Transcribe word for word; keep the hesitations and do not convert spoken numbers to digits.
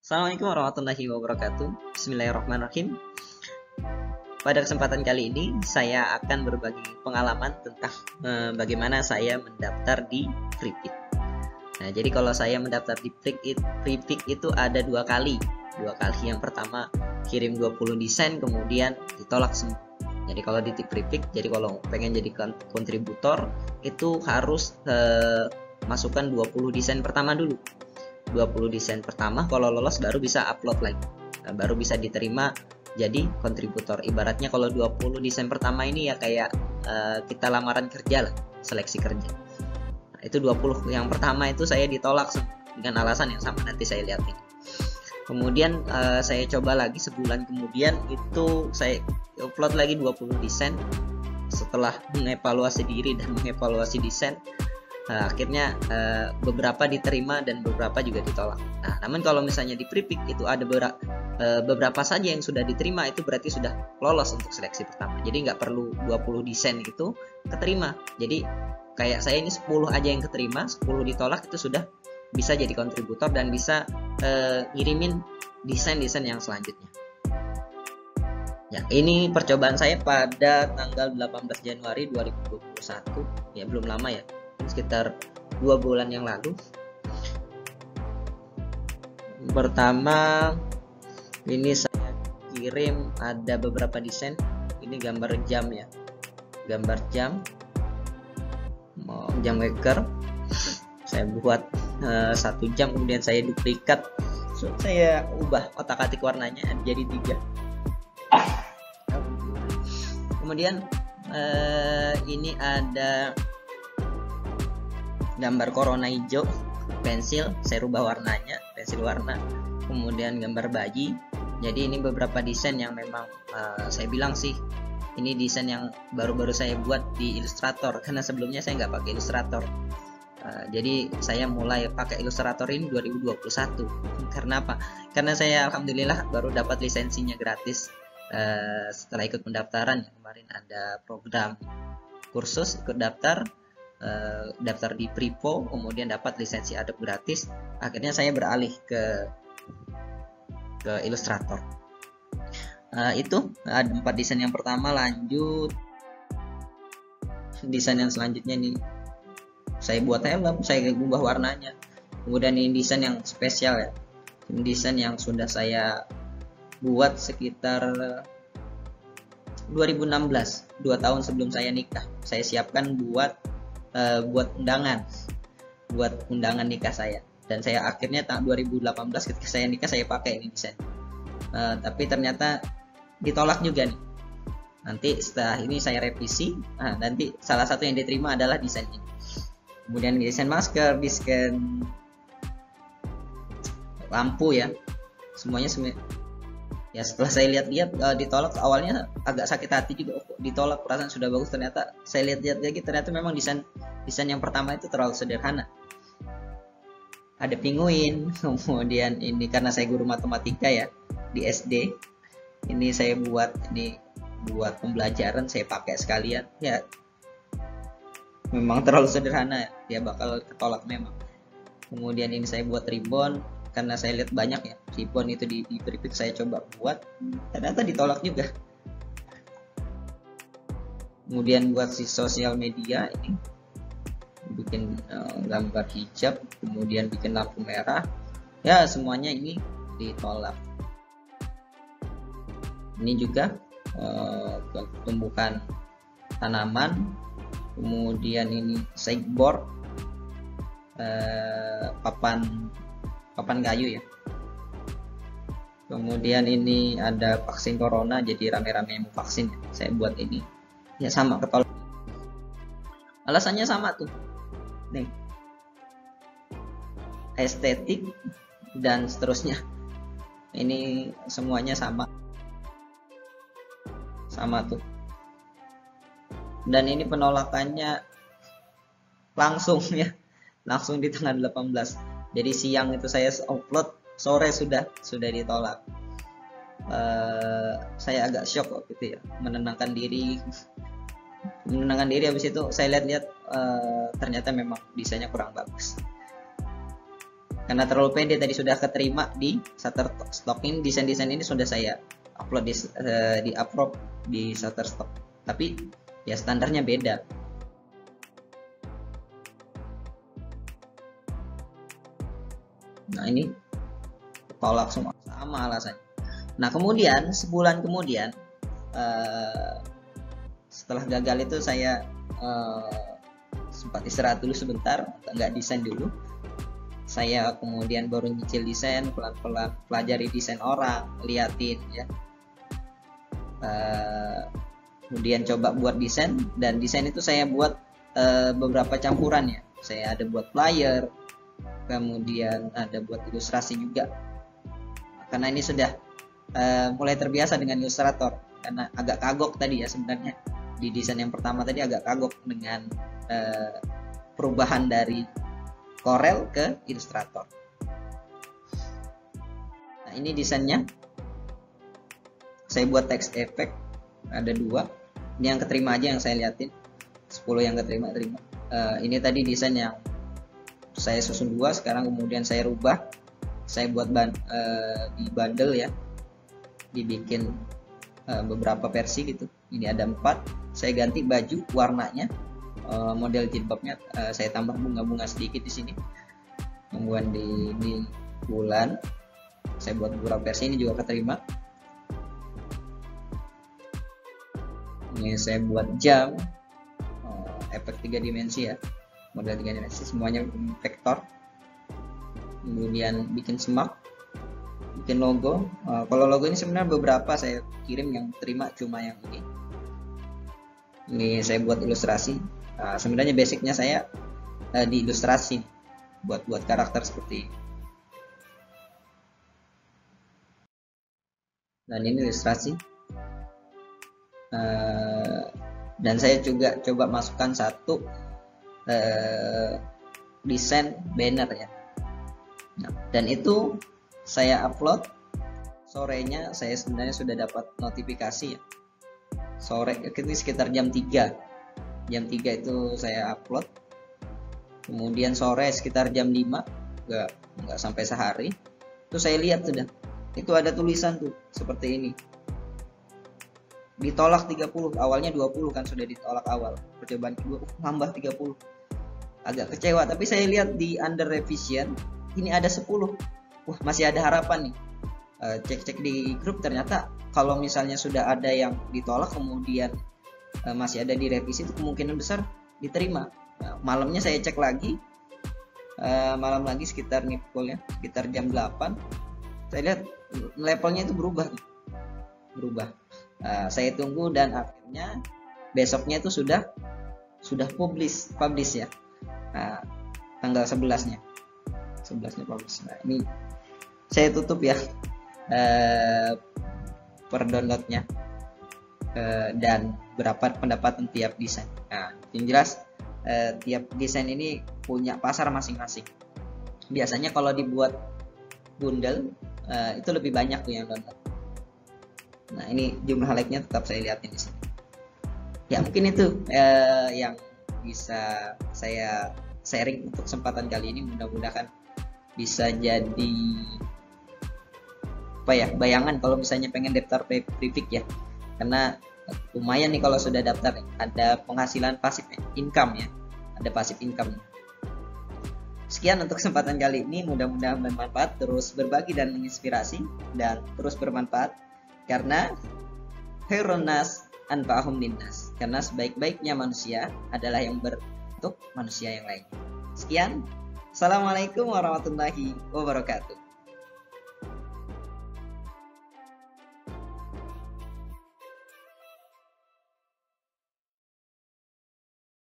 Assalamualaikum warahmatullahi wabarakatuh. Bismillahirrahmanirrahim. Pada kesempatan kali ini saya akan berbagi pengalaman tentang eh, bagaimana saya mendaftar di Freepik. Nah, jadi kalau saya mendaftar di Freepik itu ada dua kali. Dua kali. Yang pertama kirim dua puluh desain, kemudian ditolak semua. Jadi kalau di Freepik, jadi kalau pengen jadi kontributor itu harus eh, masukkan dua puluh desain pertama dulu. dua puluh desain pertama, kalau lolos baru bisa upload lagi. Nah, baru bisa diterima jadi kontributor. Ibaratnya kalau dua puluh desain pertama ini ya kayak uh, kita lamaran kerja lah, seleksi kerja. Nah, itu dua puluh yang pertama itu saya ditolak dengan alasan yang sama, nanti saya lihat ini. Kemudian uh, saya coba lagi sebulan kemudian itu saya upload lagi dua puluh desain. Setelah mengevaluasi diri dan mengevaluasi desain, Nah, akhirnya uh, beberapa diterima dan beberapa juga ditolak. Nah, namun kalau misalnya di Freepik itu ada beberapa, uh, beberapa saja yang sudah diterima, itu berarti sudah lolos untuk seleksi pertama. Jadi nggak perlu dua puluh desain itu keterima. Jadi kayak saya ini sepuluh aja yang keterima, sepuluh ditolak, itu sudah bisa jadi kontributor dan bisa uh, ngirimin desain-desain yang selanjutnya. Ya, ini percobaan saya pada tanggal delapan belas Januari dua ribu dua puluh satu. Ya, belum lama ya. Sekitar dua bulan yang lalu. Pertama ini saya kirim ada beberapa desain. Ini gambar jam ya, gambar jam, jam waker. Saya buat uh, satu jam, kemudian saya duplikat, so, saya ubah otak-atik warnanya jadi tiga. Kemudian uh, ini ada gambar corona hijau, pensil, saya rubah warnanya, pensil warna. Kemudian gambar bayi. Jadi ini beberapa desain yang memang uh, saya bilang sih ini desain yang baru-baru saya buat di Illustrator, karena sebelumnya saya nggak pakai Illustrator. Uh, jadi saya mulai pakai Illustrator ini dua ribu dua puluh satu. Karena apa? Karena saya alhamdulillah baru dapat lisensinya gratis uh, setelah ikut pendaftaran. Kemarin ada program kursus, ikut daftar. Uh, daftar di Prepo, kemudian dapat lisensi Adobe gratis. Akhirnya saya beralih ke ke Illustrator. Uh, itu ada empat desain yang pertama. Lanjut desain yang selanjutnya nih, saya buat helm, saya ubah warnanya. Kemudian ini desain yang spesial ya, ini desain yang sudah saya buat sekitar dua ribu enam belas, dua tahun sebelum saya nikah. Saya siapkan buat Uh, buat undangan buat undangan nikah saya, dan saya akhirnya tahun dua ribu delapan belas ketika saya nikah saya pakai ini desain, uh, tapi ternyata ditolak juga nih. Nanti setelah ini saya revisi, nah, nanti salah satu yang diterima adalah desain ini. Kemudian desain masker, desain lampu ya, semuanya semuanya ya. Setelah saya lihat-lihat uh, ditolak, awalnya agak sakit hati juga, oh, ditolak, perasaan sudah bagus. Ternyata saya lihat-lihat lagi, ternyata memang desain desain yang pertama itu terlalu sederhana. Ada penguin, kemudian ini karena saya guru matematika ya di S D, ini saya buat ini buat pembelajaran, saya pakai sekalian ya. Memang terlalu sederhana, dia bakal ketolak memang. Kemudian ini saya buat ribbon, karena saya lihat banyak ya ribbon itu di, di Freepik, saya coba buat, ternyata ditolak juga. Kemudian buat si sosial media ini bikin uh, gambar hijab, kemudian bikin lampu merah ya, semuanya ini ditolak. Ini juga uh, tumbuhan tanaman, kemudian ini sideboard, uh, papan papan kayu ya. Kemudian ini ada vaksin corona, jadi rame-rame yang mau vaksin ya. Saya buat ini ya, sama ketolak. Alasannya sama tuh nih, estetik dan seterusnya. Ini semuanya sama sama tuh. Dan ini penolakannya langsung ya, langsung di tanggal delapan belas. Jadi siang itu saya upload, sore sudah sudah ditolak. Uh, saya agak shock waktu itu ya, menenangkan diri, menenangkan diri. Habis itu saya lihat-lihat uh, ternyata memang desainnya kurang bagus. karena terlalu pede tadi sudah keterima di Shutterstock. Ini desain-desain ini sudah saya upload di uh, di upload di Shutterstock, tapi ya standarnya beda. Nah ini tolak semua, sama alasannya. Nah kemudian sebulan kemudian uh, setelah gagal itu saya uh, sempat istirahat dulu sebentar, nggak desain dulu. Saya kemudian baru nyicil desain, pelan-pelan pelajari desain orang, liatin ya. Uh, kemudian coba buat desain, dan desain itu saya buat uh, beberapa campuran ya. Saya ada buat flyer, kemudian ada buat ilustrasi juga. Karena ini sudah uh, mulai terbiasa dengan Illustrator, karena agak kagok tadi ya sebenarnya di desain yang pertama tadi agak kagok dengan uh, perubahan dari Corel ke Illustrator. Nah ini desainnya, saya buat text effect ada dua. Ini yang keterima aja yang saya liatin, sepuluh yang keterima terima. Uh, ini tadi desain yang saya susun dua, sekarang kemudian saya rubah. Saya buat ban, uh, di bundle ya, dibikin uh, beberapa versi gitu. Ini ada empat. Saya ganti baju warnanya, uh, model jilbabnya uh, saya tambah bunga-bunga sedikit di sini. Kemudian di, di bulan saya buat beberapa versi, ini juga keterima. Ini saya buat jam, uh, efek tiga dimensi ya, model tiga dimensi, semuanya vektor. Kemudian bikin semak, bikin logo. Uh, kalau logo ini sebenarnya beberapa saya kirim, yang terima cuma yang ini. Ini saya buat ilustrasi. Uh, sebenarnya basicnya saya uh, di ilustrasi, buat buat karakter seperti ini. Dan ini ilustrasi. Uh, dan saya juga coba masukkan satu uh, desain banner ya. Nah, dan itu saya upload sorenya. Saya sebenarnya sudah dapat notifikasi ya, sore itu sekitar jam tiga jam tiga itu saya upload. Kemudian sore sekitar jam lima, nggak nggak sampai sehari itu saya lihat sudah itu ada tulisan tuh seperti ini, ditolak tiga puluh. Awalnya dua puluh kan sudah ditolak awal, percobaan kedua uh, nambah tiga puluh. Agak kecewa, tapi saya lihat di under revision ini ada sepuluh. Wah, masih ada harapan nih. Cek-cek uh, di grup, ternyata kalau misalnya sudah ada yang ditolak kemudian uh, masih ada di revisi, itu kemungkinan besar diterima. Nah, malamnya saya cek lagi, uh, malam lagi sekitar nih poolnya sekitar jam delapan, saya lihat levelnya itu berubah, berubah. Uh, saya tunggu dan akhirnya besoknya itu sudah sudah publish, publish ya. Nah, tanggal sebelasnya. sebelasnya publish. Nah, ini saya tutup ya uh, per downloadnya uh, dan berapa pendapatan tiap desain. Nah, yang jelas uh, tiap desain ini punya pasar masing-masing. Biasanya kalau dibuat bundle uh, itu lebih banyak tuh yang download. Nah, ini jumlah like-nya tetap saya lihatin di sini. Ya, mungkin itu uh, yang bisa saya sharing untuk kesempatan kali ini. Mudah-mudahan bisa jadi apa ya, bayangan kalau misalnya pengen daftar Prefik ya, karena lumayan nih kalau sudah daftar, ada penghasilan pasif income ya, ada pasif income. Sekian untuk kesempatan kali ini, mudah-mudahan bermanfaat. Terus berbagi dan menginspirasi, dan terus bermanfaat, karena khairun nas anfa'uhum linnas, karena sebaik-baiknya manusia adalah yang beruntuk manusia yang lain. Sekian, assalamualaikum warahmatullahi wabarakatuh.